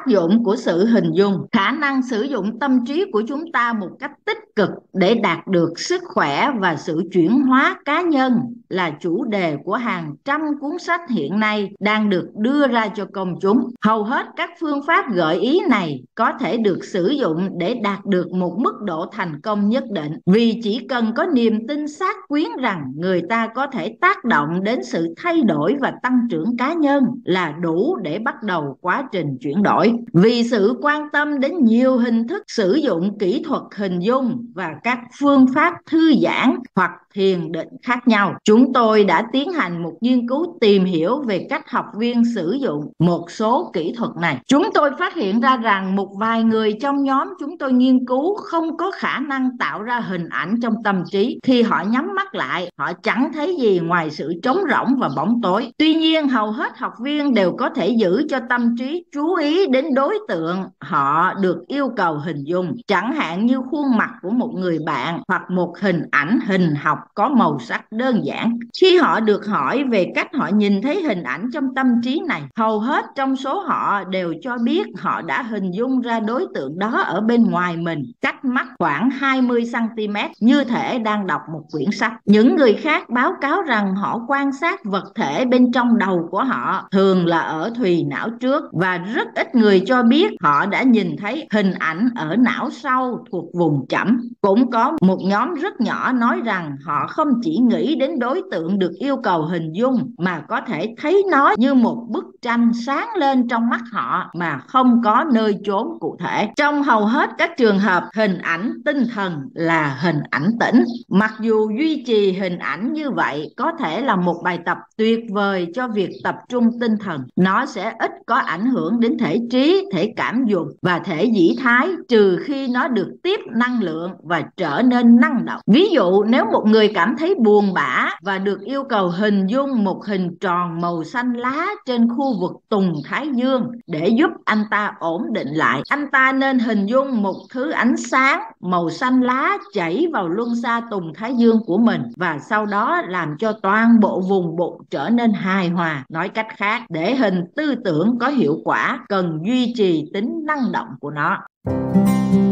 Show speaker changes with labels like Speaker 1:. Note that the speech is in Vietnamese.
Speaker 1: dụng của sự hình dung. Khả năng sử dụng tâm trí của chúng ta một cách tích cực để đạt được sức khỏe và sự chuyển hóa cá nhân là chủ đề của hàng trăm cuốn sách hiện nay đang được đưa ra cho công chúng. Hầu hết các phương pháp gợi ý này có thể được sử dụng để đạt được một mức độ thành công nhất định, vì chỉ cần có niềm tin xác quyến rằng người ta có thể tác động đến sự thay đổi và tăng trưởng cá nhân là đủ để bắt đầu quá trình chuyển đổi. Vì sự quan tâm đến nhiều hình thức sử dụng kỹ thuật hình dung và các phương pháp thư giãn hoặc thiền định khác nhau, chúng tôi đã tiến hành một nghiên cứu tìm hiểu về cách học viên sử dụng một số kỹ thuật này. Chúng tôi phát hiện ra rằng một vài người trong nhóm chúng tôi nghiên cứu không có khả năng tạo ra hình ảnh trong tâm trí. Khi họ nhắm mắt lại, họ chẳng thấy gì ngoài sự trống rỗng và bóng tối. Tuy nhiên, hầu hết học viên đều có thể giữ cho tâm trí chú ý đến đối tượng họ được yêu cầu hình dung, chẳng hạn như khuôn mặt của một người bạn hoặc một hình ảnh hình học có màu sắc đơn giản. Khi họ được hỏi về cách họ nhìn thấy hình ảnh trong tâm trí này, hầu hết trong số họ đều cho biết họ đã hình dung ra đối tượng đó ở bên ngoài mình, cách mắt khoảng 20 cm, như thể đang đọc một quyển sách. Những người khác báo cáo rằng họ quan sát vật thể bên trong đầu của họ, thường là ở thùy não trước, và rất ít người cho biết họ đã nhìn thấy hình ảnh ở não sau thuộc vùng chẩm. Cũng có một nhóm rất nhỏ nói rằng họ không chỉ nghĩ đến đối tượng được yêu cầu hình dung mà có thể thấy nó như một bức tranh sáng lên trong mắt họ mà không có nơi chốn cụ thể. Trong hầu hết các trường hợp, hình ảnh tinh thần là hình ảnh tĩnh. Mặc dù duy trì hình ảnh như vậy có thể là một bài tập tuyệt vời cho việc tập trung tinh thần, nó sẽ ít có ảnh hưởng đến thể trí, thể cảm dục và thể dĩ thái, trừ khi nó được tiếp năng lượng và trở nên năng động. Ví dụ, nếu một người cảm thấy buồn bã và được yêu cầu hình dung một hình tròn màu xanh lá trên khu vực tùng thái dương để giúp anh ta ổn định lại, anh ta nên hình dung một thứ ánh sáng màu xanh lá chảy vào luân xa tùng thái dương của mình và sau đó làm cho toàn bộ vùng bụng trở nên hài hòa. Nói cách khác, để hình tư tưởng có hiệu quả cần duy trì tính năng động của nó.